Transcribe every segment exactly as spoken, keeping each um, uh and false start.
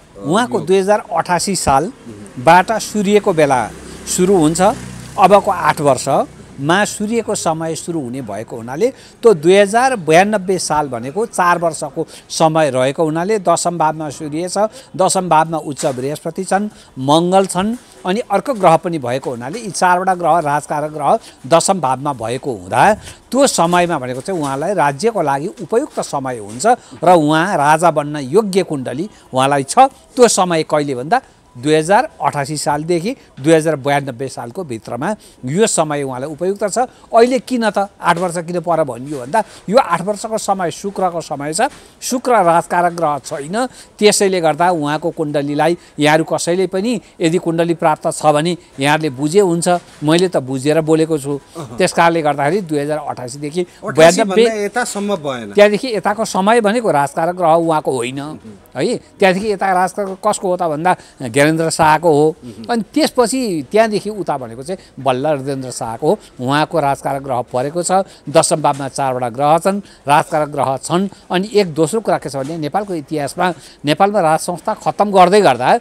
उहाँको दुई हजार अठासी सालबाट सूर्यको बेला सुरु हुन्छ। अबको आठ वर्षमा सूर्यको समय सुरु हुने भएको हुनाले त्यो दुई हजार बयानब्बे साल भनेको चार वर्षको समय रहेको हुनाले दशम भावमा सूर्य छ, दशम भावमा उच्च बृहस्पति छन्, मङ्गल छन्, अनि अर्को ग्रह पनि भएको हुनाले यी चारवटा ग्रह राजकारक ग्रह दशम भावमा भएको हुँदा त्यो समयमा भनेको चाहिँ उहाँलाई राज्यको लागि उपयुक्त समय हुन्छ र उहाँ राजा बन्न योग्य कुण्डली उहाँलाई छ। त्यो समय कहिले भन्दा दुई हजार अठासी सालदेखि दुई हजार बयानब्बे सालको भित्रमा यो समय उहाँलाई उपयुक्त छ। अहिले किन त आठ वर्ष किन पर भनियो भन्दा यो आठ वर्षको समय शुक्रको समय छ। शुक्र राजकारक ग्रह छैन, त्यसैले गर्दा उहाँको कुण्डलीलाई यहाँहरू कसैले पनि यदि कुण्डली प्राप्त छ भने यहाँहरूले बुझे हुन्छ, मैले त बुझेर बोलेको छु। त्यस कारणले गर्दाखेरि दुई हजार अठासीदेखि बयानब्बे त्यहाँदेखि यताको समय भनेको राजकारक ग्रह उहाँको होइन है। त्यहाँदेखि यता राजकारक कसको हो त भन्दा ज्ञानेन्द्र शाहको हो। अनि त्यसपछि त्यहाँदेखि उता भनेको चाहिँ बल्ल हृदयेन्द्र शाहको हो। उहाँको राजकारक ग्रह परेको छ। दशम भावमा चारवटा ग्रह छन्, राजकारक ग्रह छन्। अनि एक दोस्रो कुरा के छ भने नेपालको इतिहासमा नेपालमा राज संस्था खत्तम गर्दै गर्दा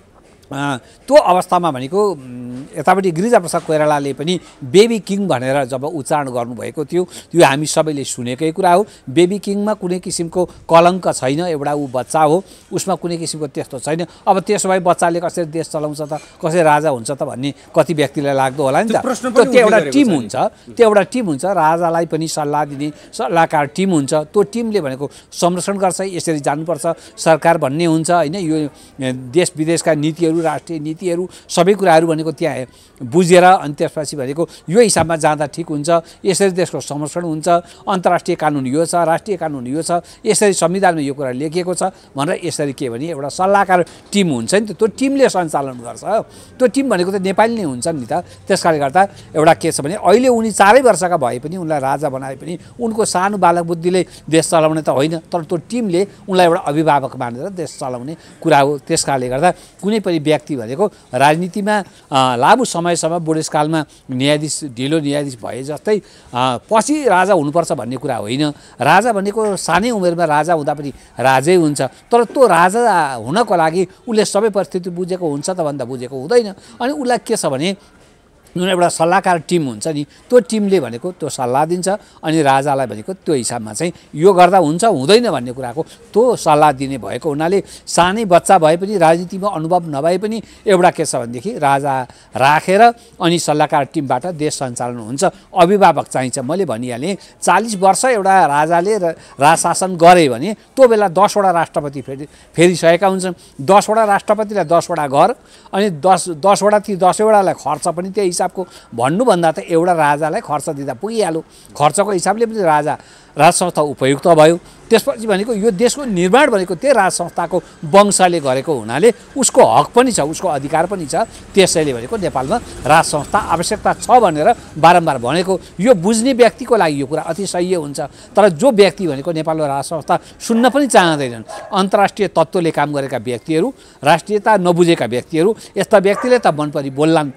त्यो अवस्थामा भनेको यतापट्टि गिरिजाप्रसाद कोइरालाले पनि बेबी किङ भनेर जब उच्चारण गर्नुभएको थियो, यो हामी सबैले सुनेकै कुरा हो। बेबी किङमा कुनै किसिमको कलङ्क छैन, एउटा ऊ बच्चा हो, उसमा कुनै किसिमको त्यस्तो छैन। अब त्यसो भए बच्चाले कसरी देश चलाउँछ त, कसरी राजा हुन्छ त भन्ने कति व्यक्तिलाई लाग्दो होला नि त। त्यो एउटा टिम हुन्छ, त्यो एउटा टिम हुन्छ, राजालाई पनि सल्लाह दिने सल्लाहकार टिम हुन्छ। त्यो टिमले भनेको संरक्षण गर्छ, यसरी जानुपर्छ सरकार भन्ने हुन्छ होइन। यो देश विदेशका नीतिहरू, राष्ट्रिय नीतिहरू सबै कुराहरू भनेको त्यहाँ बुझेर अनि त्यसपछि भनेको यो हिसाबमा जाँदा ठिक हुन्छ, यसरी देशको संरक्षण हुन्छ, अन्तर्राष्ट्रिय कानुन यो छ, राष्ट्रिय कानुन यो छ, यसरी संविधानमा यो कुरा लेखिएको छ भनेर यसरी के भने एउटा सल्लाहकार टिम हुन्छ नि त। त्यो टिमले सञ्चालन गर्छ। त्यो टिम भनेको त नेपाली नै हुन्छ नि त। त्यस कारणले गर्दा एउटा के छ भने अहिले उनी चारै वर्षका भए पनि, उनलाई राजा बनाए पनि उनको सानो बालक बुद्धिले देश चलाउने त होइन, तर त्यो टिमले उनलाई एउटा अभिभावक मानेर देश चलाउने कुरा हो। त्यस कारणले गर्दा कुनै पनि व्यक्ति भनेको राजनीतिमा लामो समयसम्म बुढेसकालमा न्यायाधीश ढिलो न्यायाधीश भए जस्तै पछि राजा हुनुपर्छ भन्ने कुरा होइन। राजा भनेको सानै उमेरमा राजा हुँदा पनि राजै हुन्छ, तर त्यो राजा हुनको लागि उसले सबै परिस्थिति बुझेको हुन्छ त भन्दा बुझेको हुँदैन। अनि उसलाई के छ भने एउटा सल्लाहकार टिम हुन्छ नि, त्यो टिमले भनेको त्यो सल्लाह दिन्छ अनि राजालाई भनेको त्यो हिसाबमा चाहिँ यो गर्दा हुन्छ हुँदैन भन्ने कुराको त्यो सल्लाह दिने भएको हुनाले सानै बच्चा भए पनि राजनीतिमा अनुभव नभए पनि एउटा के छ भनेदेखि राजा राखेर अनि सल्लाहकार टिमबाट देश सञ्चालन हुन्छ। अभिभावक चाहिन्छ। मैले भनिहालेँ चालिस वर्ष एउटा राजाले राज शासन गरे भने त्यो बेला दसवटा राष्ट्रपति फेरि फेरिसकेका हुन्छन्। दसवटा राष्ट्रपतिलाई दसवटा घर अनि दस दसवटा ती दसैँवटालाई खर्च पनि त्यही हिसाबको भन्नुभन्दा त एउटा राजालाई खर्च दिँदा पुगिहाल्यो। खर्चको हिसाबले पनि राजा राज संस्था उपयुक्त भयो। त्यसपछि भनेको यो देशको निर्माण भनेको त्यही राज संस्थाको वंशले गरेको हुनाले उसको हक पनि छ, उसको अधिकार पनि छ। त्यसैले भनेको नेपालमा राज संस्था आवश्यकता छ भनेर बारम्बार भनेको। यो बुझ्ने व्यक्तिको लागि यो कुरा अति सही हुन्छ, तर जो व्यक्ति भनेको नेपालमा राज संस्था सुन्न पनि चाहँदैनन्, अन्तर्राष्ट्रिय तत्त्वले काम गरेका व्यक्तिहरू, राष्ट्रियता नबुझेका व्यक्तिहरू, यस्ता व्यक्तिले त मन परि बोल्लान्।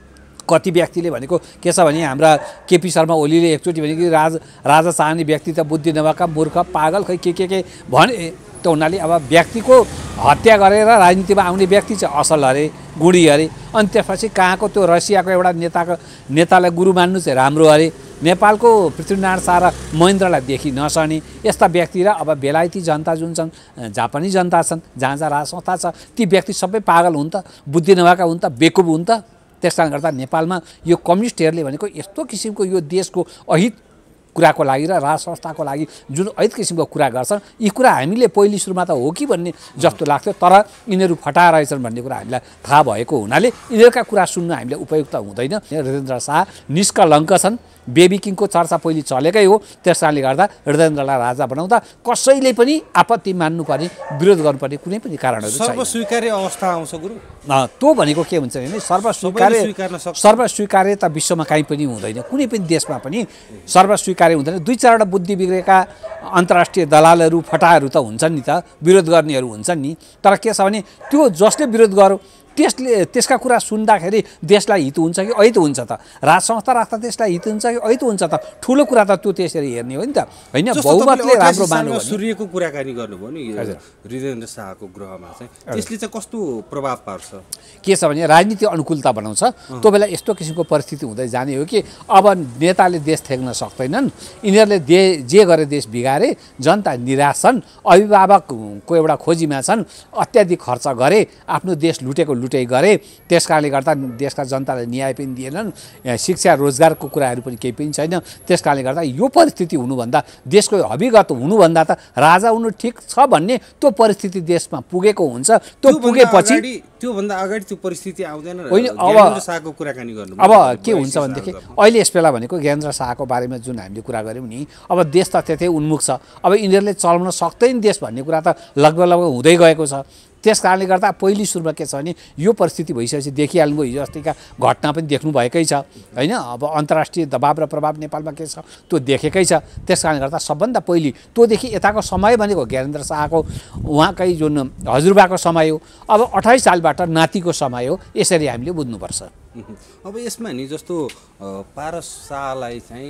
कति व्यक्तिले भनेको के छ भने हाम्रा केपी शर्मा ओलीले एकचोटि भने कि राज राजा चाहने व्यक्ति त बुद्धि नभएका मूर्ख पागल खै के के के भने। त्यो हुनाले अब व्यक्तिको हत्या गरेर राजनीतिमा आउने व्यक्ति चाहिँ असल अरे, गुडी अरे। अनि त्यसपछि कहाँको त्यो रसियाको एउटा नेताको नेतालाई गुरु मान्नु चाहिँ राम्रो अरे। नेपालको पृथ्वीनारायण शाह र महेन्द्रलाई देखि नसर्ने यस्ता व्यक्ति र अब बेलायती जनता जुन छन्, जापानी जनता छन्, जहाँ जहाँ राज संस्था छ, ती व्यक्ति सबै पागल हुन् त, बुद्धि नभएका हुन् त, बेकुब हुन् त। त्यस कारणले गर्दा नेपालमा यो कम्युनिस्टहरूले भनेको यस्तो किसिमको यो देशको अहित कुराको लागि र राज संस्थाको लागि जुन अहित किसिमको कुरा गर्छन्, यी कुरा हामीले पहिलो सुरुमा त हो कि भन्ने जस्तो लाग्थ्यो, तर यिनीहरू फटा रहेछन् भन्ने कुरा हामीलाई थाहा भएको हुनाले यिनीहरूका कुरा सुन्न हामीले उपयुक्त हुँदैन। हृदयेन्द्र शाह निष्कलङ्क छन्। बेबी किङको चर्चा पहिले चलेकै हो। त्यस कारणले गर्दा हृदयेन्द्रलाई राजा बनाउँदा कसैले पनि आपत्ति मान्नुपर्ने, विरोध गर्नुपर्ने कुनै पनि कारणहरू छैन। सर्वस्वीकार्य अवस्था आउँछ गुरु। त्यो भनेको के हुन्छ भने सर्वस्वीकार्य सर्वस्वीकार्य त विश्वमा कहीँ पनि हुँदैन, कुनै पनि देशमा पनि सर्वस्वीकार्य हुँदैन। दुई चारवटा बुद्धि बिग्रेका अन्तर्राष्ट्रिय दलालहरू, फटाहरू त हुन्छन् नि त, विरोध गर्नेहरू हुन्छन् नि। तर के छ भने त्यो जसले विरोध गर्यो त्यसले त्यसका कुरा सुन्दाखेरि देशलाई हित हुन्छ कि ऐत हुन्छ त? राज संस्था राख्दा देशलाई हित हुन्छ कि ऐत हुन्छ त? ठुलो कुरा त त्यो त्यसरी हेर्ने हो नि त, होइन? बहुमतले राम्रो मान्नु भने सूर्यको कुराकानी गर्नुभयो नि हृदयेन्द्र शाहको ग्रहमा चाहिँ, त्यसले चाहिँ कस्तो प्रभाव पार्छ? के छ भने राजनीति अनुकूलता बनाउँछ। त्यो बेला यस्तो किसिमको परिस्थिति हुँदै जाने हो कि अब नेताले देश थ्याक्न सक्दैनन्, यिनीहरूले दे जे गरे देश बिगारे, जनता निराश छन्, अभिभावकको एउटा खोजीमा छन्, अत्याधिक खर्च गरे, आफ्नो देश लुटेको लुटेइ गरे, त्यस कारणले गर्दा देशका जनतालाई न्याय पनि दिएनन्, शिक्षा रोजगारको कुराहरू पनि केही पनि छैन। त्यस कारणले गर्दा यो परिस्थिति हुनुभन्दा, देशको अभिगत हुनुभन्दा त राजा हुनु ठिक छ भन्ने त्यो परिस्थिति देशमा पुगेको हुन्छ। त्यो पुगेपछि त्योभन्दा अगाडि त्यो परिस्थिति आउँदैन। होइन, अब ज्ञानेन्द्र शाहको कुराकानी गर्नु अब के हुन्छ भनेदेखि अहिले यस बेला भनेको ज्ञानेन्द्र शाहको बारेमा जुन हामीले कुरा गऱ्यौँ नि, अब देश त त्यतै उन्मुख छ, अब यिनीहरूले चलाउन सक्दैन देश भन्ने कुरा त लगभग लगभग हुँदै गएको छ। त्यस कारणले गर्दा पहिली सुरुमा के छ भने यो परिस्थिति भइसकेपछि देखिहाल्नुभयो, हिजो अस्तिका घटना पनि देख्नुभएकै छ, होइन? अब अन्तर्राष्ट्रिय दबाब र प्रभाव नेपालमा के छ त्यो देखेकै छ। त्यस कारणले गर्दा सबभन्दा पहिली त्योदेखि यताको समय भनेको ज्ञानेन्द्र शाहको उहाँकै जुन हजुरबाको समय हो, अब अठाइस सालबाट नातिको समय हो, यसरी हामीले बुझ्नुपर्छ। अब यसमा नि जस्तो पारस शाहलाई चाहिँ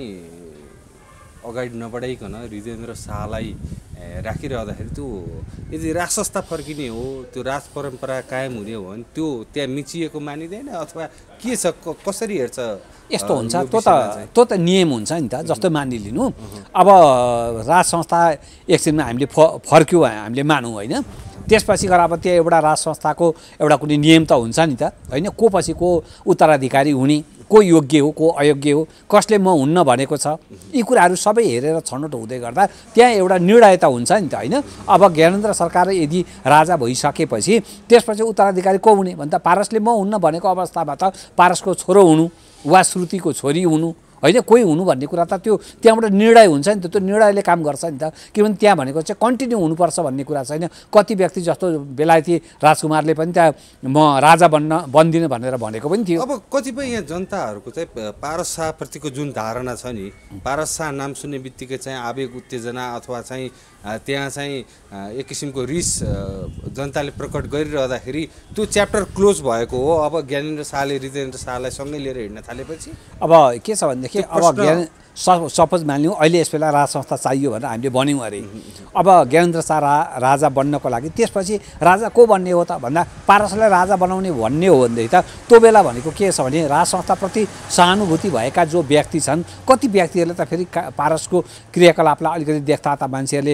अगाडि नबढाइकन हृदयेन्द्र शाहलाई राखिरहँदाखेरि त्यो यदि राज संस्था फर्किने हो, त्यो राज परम्परा कायम हुने हो भने त्यो त्यहाँ मिचिएको मानिँदैन अथवा के छ, कसरी हेर्छ? यस्तो हुन्छ, त्यो त त्यो त नियम हुन्छ नि त। जस्तो मानिलिनु, अब राज संस्था एकछिनमा हामीले फ फर्क्यो हामीले मानौँ, होइन? त्यसपछि गएर अब त्यो एउटा राज संस्थाको एउटा कुनै नियम त हुन्छ नि त, होइन? को पछि को उत्तराधिकारी हुने, को योग्य हो, को अयोग्य हो, कसले म हुन्न भनेको छ, यी कुराहरू सबै हेरेर छनौट हुँदै गर्दा त्यहाँ एउटा निर्णय त हुन्छ नि त, होइन? अब ज्ञानेन्द्र सरकार यदि राजा भइसकेपछि त्यसपछि उत्तराधिकारी को हुने भन्दा पारसले म हुन्न भनेको अवस्थामा त पारसको छोरो हुनु वा श्रुतिको छोरी हुनु, होइन? कोही हुनु भन्ने कुरा त त्यो त्यहाँबाट निर्णय हुन्छ नि त, त्यो निर्णयले काम गर्छ नि त। किनभने त्यहाँ भनेको चाहिँ कन्टिन्यू हुनुपर्छ भन्ने कुरा छैन। कति व्यक्ति जस्तो बेलायती राजकुमारले पनि त्यहाँ म राजा बन्न बन्दिनँ भनेर भनेको पनि थियो। अब कतिपय यहाँ जनताहरूको चाहिँ पारस शाहप्रतिको जुन धारणा छ नि, पारस शाह नाम सुन्ने बित्तिकै चाहिँ आवेग उत्तेजना अथवा चाहिँ त्यहाँ चाहिँ एक किसिमको रिस जनताले प्रकट गरिरहँदाखेरि त्यो च्याप्टर क्लोज भएको हो। अब ज्ञानेन्द्र शाहले हृदयेन्द्र शाहलाई सँगै लिएर हिँड्न थालेपछि अब के छ भनेदेखि अब ज्ञान सपोज मानिलिउँ अहिले यस बेला राज संस्था चाहियो भनेर हामीले भन्यौँ अरे, अब ज्ञानेन्द्र शाह रा राजा बन्नको लागि त्यसपछि राजा को बन्ने हो त भन्दा पारसलाई राजा बनाउने भन्ने हो भनेदेखि त त्यो बेला भनेको के छ भने राज संस्थाप्रति सहानुभूति भएका जो व्यक्ति छन्, कति व्यक्तिहरूले त फेरि पारसको क्रियाकलापलाई अलिकति देख्दा त मान्छेहरूले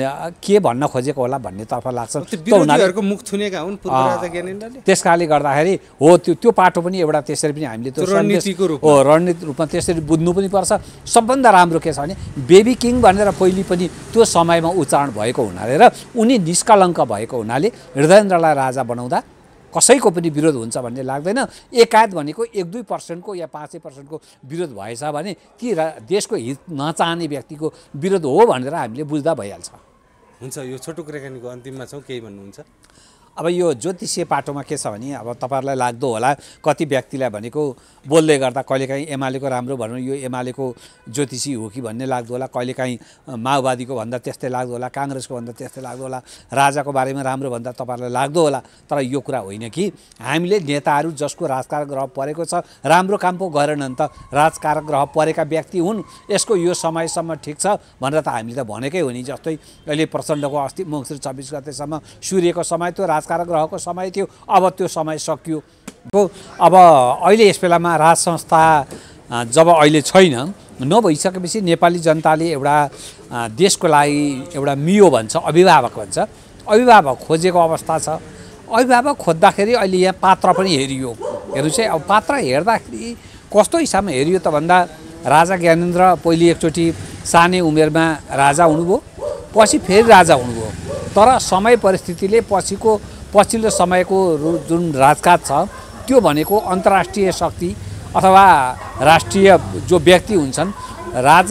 के भन्न खोजेको होला भन्नेतर्फ लाग्छ। मुख थुनेका हुन् पूर्व राजा ज्ञानेन्द्रले, त्यस कारणले गर्दाखेरि हो त्यो त्यो पाटो पनि एउटा त्यसरी पनि हामीले त्यो रणनीतिको रूपमा हो रणनीतिक रूपमा त्यसरी बुझ्नु पनि पर्छ। सबभन्दा राम्रो के छ भने बेबी किङ भनेर पहिले पनि त्यो समयमा उच्चारण भएको हुनाले र उनी निष्कलङ्क भएको हुनाले हृदयेन्द्रलाई राजा बनाउँदा कसैको पनि विरोध हुन्छ भन्ने लाग्दैन। एकाध भनेको एक दुई पर्सेन्टको या पाँचै पर्सेन्टको विरोध भएछ भने ती देशको हित नचाहने व्यक्तिको विरोध हो भनेर हामीले बुझ्दा भइहाल्छ। हुन्छ, यो छोटो कुराकानीको अन्तिममा छौँ, केही भन्नुहुन्छ? अब यो ज्योतिषीय पाटोमा के छ भने अब तपाईँहरूलाई लाग्दो होला कति व्यक्तिलाई भनेको बोल्दै गर्दा कहिलेकाहीँ एमालेको राम्रो भनौँ यो एमालेको ज्योतिषी हो कि भन्ने लाग्दो होला, कहिलेकाहीँ माओवादीको भन्दा त्यस्तै लाग्दो होला, काङ्ग्रेसको भन्दा त्यस्तै लाग्दो होला, राजाको बारेमा राम्रो भन्दा तपाईँहरूलाई लाग्दो होला। तर यो कुरा होइन कि हामीले नेताहरू जसको राजकारक ग्रह परेको छ राम्रो काम पो गरेनन् त, राजकारक ग्रह परेका व्यक्ति हुन्, यसको यो समयसम्म ठिक छ भनेर त हामीले त भनेकै हो नि। जस्तै अहिले प्रचण्डको अस्ति मङ्सिर छब्बिस गतेसम्म सूर्यको समय त्यो राज राजकारक ग्रहको समय थियो, अब त्यो समय सकियो। अब अहिले यस बेलामा राज संस्था जब अहिले छैन नभइसकेपछि नेपाली जनताले एउटा देशको लागि एउटा मियो भन्छ, अभिभावक भन्छ, अभिभावक खोजेको अवस्था छ। अभिभावक खोज्दाखेरि अहिले यहाँ पात्र पनि हेरियो। हेर्नु चाहिँ अब पात्र हेर्दाखेरि कस्तो हिसाबमा हेरियो त भन्दा राजा ज्ञानेन्द्र पहिले एकचोटि सानै उमेरमा राजा हुनुभयो, पछि फेरि राजा हुनुभयो, तर समय परिस्थितिले पछिको पछिल्लो समयको जुन राजकाज छ त्यो भनेको अन्तर्राष्ट्रिय शक्ति अथवा राष्ट्रिय जो व्यक्ति हुन्छन् राज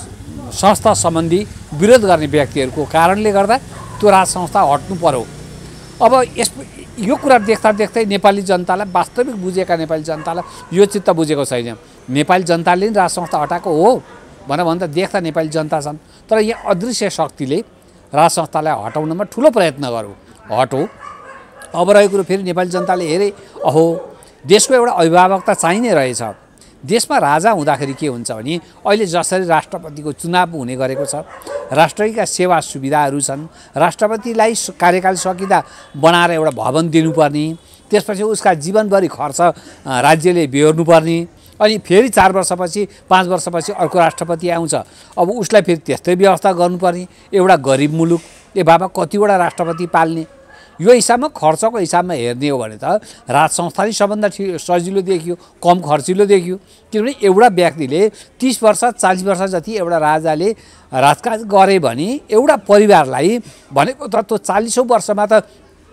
संस्था सम्बन्धी विरोध गर्ने व्यक्तिहरूको कारणले गर्दा त्यो राज संस्था हट्नु पर्यो। अब यस यो कुरा देख्दा देख्दै नेपाली जनतालाई वास्तविक बुझेका नेपाली जनतालाई यो चित्त बुझेको छैन। नेपाली जनताले नि राज संस्था हटाएको हो भनेर भन्दा देख्दा नेपाली जनता छन्, तर यहाँ अदृश्य शक्तिले राज संस्थालाई हटाउनमा ठुलो प्रयत्न गर्यो। हटो अब रहेको कुरो फेरि नेपाली जनताले हेरे, अहो देशको एउटा अभिभावकता चाहिने रहेछ। देशमा राजा हुँदाखेरि के हुन्छ भने अहिले जसरी राष्ट्रपतिको चुनाव हुने गरेको छ, राष्ट्रका सेवा सुविधाहरू छन्, राष्ट्रपतिलाई कार्यकाल सकिँदा बनाएर एउटा भवन दिनुपर्ने, त्यसपछि उसका जीवनभरि खर्च राज्यले बेहोर्नुपर्ने, अनि फेरि चार वर्षपछि पाँच वर्षपछि अर्को राष्ट्रपति आउँछ, अब उसलाई फेरि त्यस्तै व्यवस्था गर्नुपर्ने। एउटा गरिब मुलुक, ए बाबा कतिवटा राष्ट्रपति पाल्ने? यो हिसाबमा खर्चको हिसाबमा हेर्ने हो भने त राज संस्था नै सबभन्दा सजिलो देखियो, कम खर्चिलो देखियो। किनभने एउटा व्यक्तिले तीस वर्ष चालीस वर्ष जति एउटा राजाले राजकाज गरे भने एउटा परिवारलाई भनेको त त्यो चालिसौँ वर्षमा त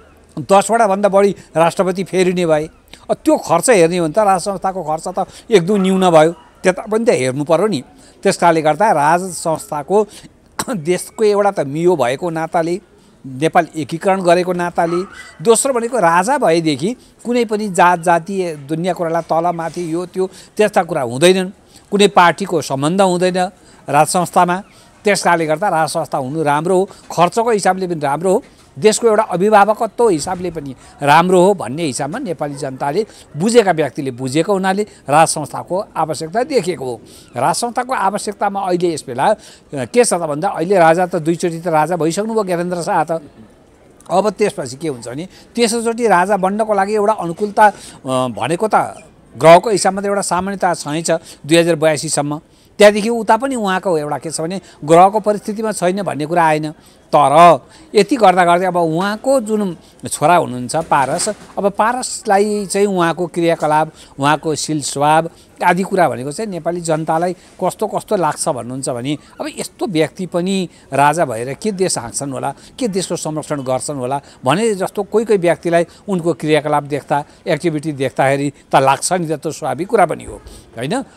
दसवटा भन्दा बढी राष्ट्रपति फेरिने भए। त्यो खर्च हेर्ने हो भने त राज संस्थाको खर्च त एक दुई न्यून भयो, त्यता पनि त हेर्नु पर्यो नि। त्यस कारणले गर्दा राज संस्थाको देशको एउटा त मियो भएको नाताले, नेपाल एकीकरण गरेको नाताले, दोस्रो भनेको राजा भएदेखि कुनै पनि जात जाति दुनियाँ कुरालाई तलमाथि यो त्यो त्यस्ता कुरा हुँदैनन्, कुनै पार्टीको सम्बन्ध हुँदैन राज संस्थामा। त्यस कारणले गर्दा राज संस्था हुनु राम्रो हो, खर्चको हिसाबले पनि राम्रो हो, देशको एउटा अभिभावकत्व हिसाबले पनि राम्रो हो भन्ने हिसाबमा नेपाली जनताले बुझेका व्यक्तिले बुझेको हुनाले राज संस्थाको आवश्यकता देखेको हो। राज संस्थाको आवश्यकतामा अहिले यस बेला के छ त भन्दा अहिले राजा त दुईचोटि त राजा भइसक्नुभयो ज्ञानेन्द्र शाह त। अब त्यसपछि के हुन्छ भने तेस्रोचोटि राजा बन्नको लागि एउटा अनुकूलता भनेको त ग्रहको हिसाबमा त एउटा सामान्यता छँदैछ दुई हजार बयासीसम्म। त्यहाँदेखि उता पनि उहाँको एउटा के छ भने ग्रहको परिस्थितिमा छैन भन्ने कुरा आएन। तर यति गर्दा गर्दै अब उहाँको जुन छोरा हुनुहुन्छ पारस, अब पारसलाई चाहिँ उहाँको क्रियाकलाप, उहाँको शील स्वभाव आदि कुरा भनेको चाहिँ नेपाली जनतालाई कस्तो कस्तो लाग्छ भन्नुहुन्छ भने अब यस्तो व्यक्ति पनि राजा भएर के देश हाँक्छन् होला, के देशको संरक्षण गर्छन् होला भने जस्तो कोही कोही व्यक्तिलाई उनको क्रियाकलाप देख्दा, एक्टिभिटी देख्दाखेरि त लाग्छ नि त। त्यो स्वाभाविक कुरा पनि हो, होइन?